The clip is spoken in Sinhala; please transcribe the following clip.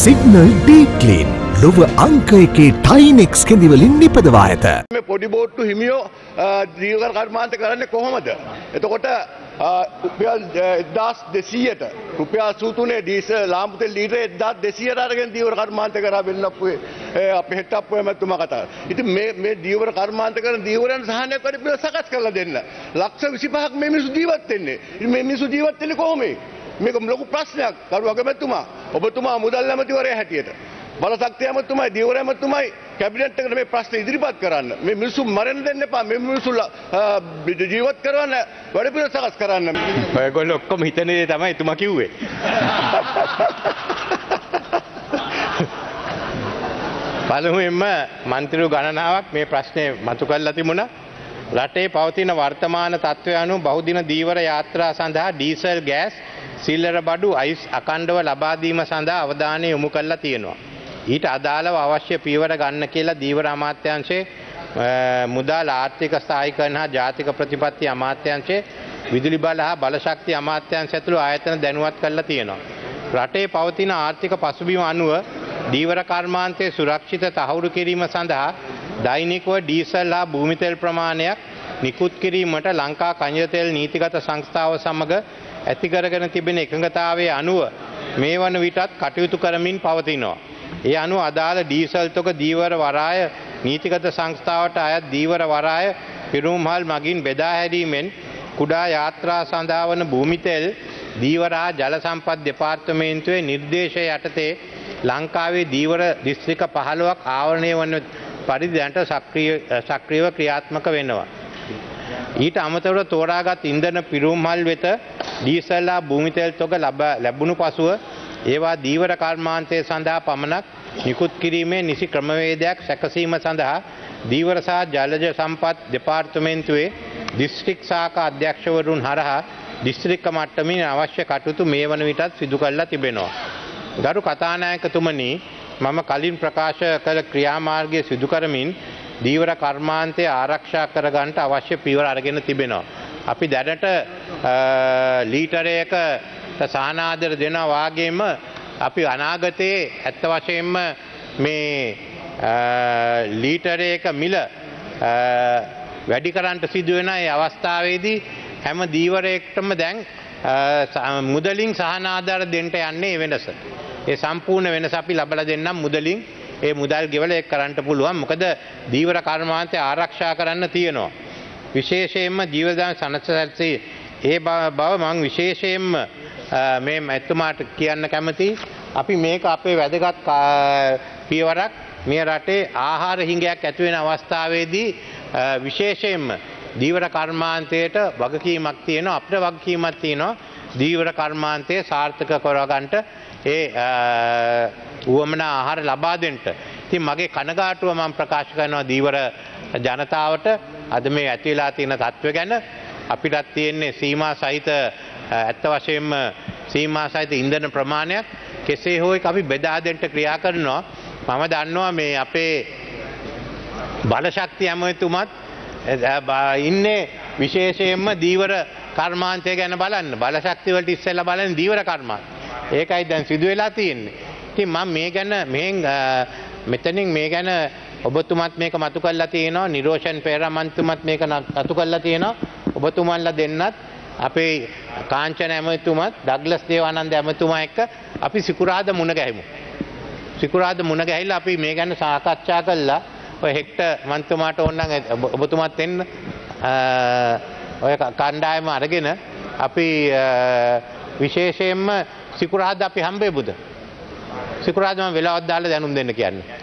Signal Deep Clean ලොව අංක එකේ ටයිනෙක්ස් කෙඳිවලින් නිපදවා ඇත. මේ පොඩි බෝට්ටු හිමියෝ දීර්ඝ කර්මාන්ත කරන්නේ කොහොමද? එතකොට රුපියල් 1200ට රුපියල් 83 ඩීසල් ලාම්පු තෙල් ලීටර 1200ට අරගෙන දීර්ඝ කර්මාන්ත කරා වෙන්නප්පුවේ අපේ හෙට්ටප්පුවේ මැතිතුමා කතා. ඉතින් මේ දීර්ඝ කර්මාන්ත කරන දීර්ඝයන් සහනයක් වැඩි පිළ සකස් කරලා දෙන්න. ලක්ෂ 25ක් මේ මිනිස්සු ජීවත් වෙන්නේ. ඉතින් මේ මිනිස්සු ජීවත් වෙන්නේ කොහොමද? මේක ලොකු ප්‍රශ්නයක්. කරු අගමැතිතුමා ඔබතුමා මුදල් ඇමතිවරයා හැටියට බලශක්තිය ඇමතුමයි දීවර ඇමතුමයි කැබිනට් එකට මේ ප්‍රශ්න ඉදිරිපත් කරන්න. මේ මිනිස්සු මරන්න දෙන්න එපා. මේ මිනිස්සු ජීවත් කරවන්න වැඩ පිළිවෙල සකස් කරන්න. ඔයගොල්ලෝ ඔක්කොම හිතන දේ තමයි එතුමා කිව්වේ. පළමුවෙන්ම මන්ත්‍රීව ගණනාවක් මේ ප්‍රශ්නේ මතු කරලා තිබුණා. රටේ පවතින වර්තමාන තත්ත්වය අනුව බහුදින දීවර යාත්‍රා සඳහා ඩීසල් ගෑස් සිල්ලර බඩු අයිස් අකණ්ඩව ලබා දීම සඳහා අවධානය යොමු කරලා තියෙනවා. ඊට අදාළව අවශ්‍ය පියවර ගන්න කියලා දීවර අමාත්‍යාංශයේ මුදල් ආර්ථික සහායකයන් හා ජාතික ප්‍රතිපත්ති අමාත්‍යාංශයේ විදුලි බල හා බලශක්ති අමාත්‍යාංශ ඇතුළු ආයතන දැනුවත් කරලා තියෙනවා. රටේ පවතින ආර්ථික පසුබිම අනුව දීවර කර්මාන්තයේ සුරක්ෂිත තහවුරු කිරීම සඳහා දෛනිකව ඩීසල් හා භූමි තෙල් ප්‍රමාණයක් නිකුත් කිරීමට ලංකා කනිජ තෙල් නීතිගත සංස්ථාව සමග ඇති කරගෙන තිබෙන එකඟතාවයේ අනුව මේ වන විටත් කටයුතු කරමින් පවතිනවා. ඒ අනුව අදාළ ඩීසල් තොග දීවර වරාය නීතිගත සංස්ථාවට අයත් දීවර වරාය පිරුම්හල් මගින් බෙදා හැරීමෙන් කුඩා යාත්‍රා සඳහා වන භූමි තෙල් දීවර හා ජල සම්පත් දෙපාර්තමේන්තුවේ නිර්දේශය යටතේ ලංකාවේ දීවර දිස්ත්‍රික්ක 15ක් ආවරණය වන පරිදි දැනට සක්‍රියව ක්‍රියාත්මක වෙනවා. ඊට අමතරව තෝරාගත් ඉන්ධන පිරුම්හල් වෙත ඩීසල් හා භූමි තෙල් තොග ලැබුණු පසුව ඒවා දීවර කර්මාන්තය සඳහා පමණක් නිකුත් කිරීමේ නිසි ක්‍රමවේදයක් සැකසීම සඳහා දීවර සහ ජලජ සම්පත් දෙපාර්තමේන්තුවේ දිස්ත්‍රික් ශාඛා අධ්‍යක්ෂවරුන් හරහා දිස්ත්‍රික්ක මට්ටමින් අවශ්‍ය කටයුතු මේ වන විටත් සිදු කරලා තිබෙනවා. ගරු කතානායකතුමනි, මම කලින් ප්‍රකාශ කළ ක්‍රියාමාර්ගය සිදු කරමින් දීවර කර්මාන්තය ආරක්ෂා කරගන්නට අවශ්‍ය පියවර අරගෙන තිබෙනවා. අපි දැනට ලීටරයක සහනාදර දෙනවා වාගේම අපි අනාගතයේ ඇත්ත වශයෙන්ම මේ ලීටරයක මිල වැඩි කරන්නට සිදු වෙන ඒ අවස්ථාවේදී හැම දීවරයකටම දැන් මුදලින් සහනාදර දෙන්න යන්නේ වෙනස. ඒ සම්පූර්ණ වෙනස අපි ලබලා දෙන්නම් මුදලින්. ඒ මුදල් ගෙවලා ඒක කරන්න පුළුවන්. මොකද දීවර කර්මාන්තය ආරක්ෂා කරන්න තියෙනවා. විශේෂයෙන්ම ජීවදාන සනසසල්සී ඒ බව මම විශේෂයෙන්ම මේ මැතිතුමාට කියන්න කැමතියි. අපි මේක අපේ වැදගත් පියවරක්. මේ රටේ ආහාර හිඟයක් ඇති වෙන අවස්ථාවේදී විශේෂයෙන්ම දීවර කර්මාන්තයට වගකීමක් තියෙනවා. අපිට වගකීමක් තියෙනවා දීවර කර්මාන්තය සාර්ථක කරගන්නට ඒ උවමනා ආහාර ලබා දෙන්න. ඉතින් මගේ කනගාටුව මම ප්‍රකාශ කරනවා දීවර ජනතාවට අද මේ ඇති වෙලා තියෙන තත්ත්වය ගැන. අපිටත් තියෙන්නේ සීමා සහිත ඇත්ත වශයෙන්ම සීමා සහිත ඉන්ධන ප්‍රමාණයක්. කෙසේ හෝ එක අපි බෙදා දෙන්න ක්‍රියා කරනවා. මම දන්නවා මේ අපේ බලශක්ති ඇමතුමත් ඉන්නේ විශේෂයෙන්ම දීවර කර්මාන්තය ගැන බලන්න. බලශක්ති වලට ඉස්සෙල්ලා බලන්නේ දීවර කර්මාන්තය. ඒකයි දැන් සිදු වෙලා තියෙන්නේ. ඉතින් මම මේ ගැන මෙතනින් මේ ගැන ඔබතුමත් මේක මතු කරලා තියෙනවා. නිරෝෂන් පෙරමන්තුමත් මේක මතු කරලා තියෙනවා. ඔබතුමන්ලා දෙන්නත් අපේ කාංචන ඇමතුමත් ඩග්ලස් දේවානන්ද ඇමතුමා එක්ක අපි සිකුරාද මුණ ගැහිමු. සිකුරාද මුණ ගැහිලා අපි මේ ගැන සාකච්ඡා කළා. ඔය හෙක්ට මන්තුමාට ඕනනම් ඔබතුමත් එන්න ඔය කණ්ඩායම අරගෙන අපි විශේෂයෙන්ම සිකුරාද අපි හම්බෙමුද? සිකුරාද මම වෙලාවක් දාලා දැනුම් දෙන්න කියන්නේ.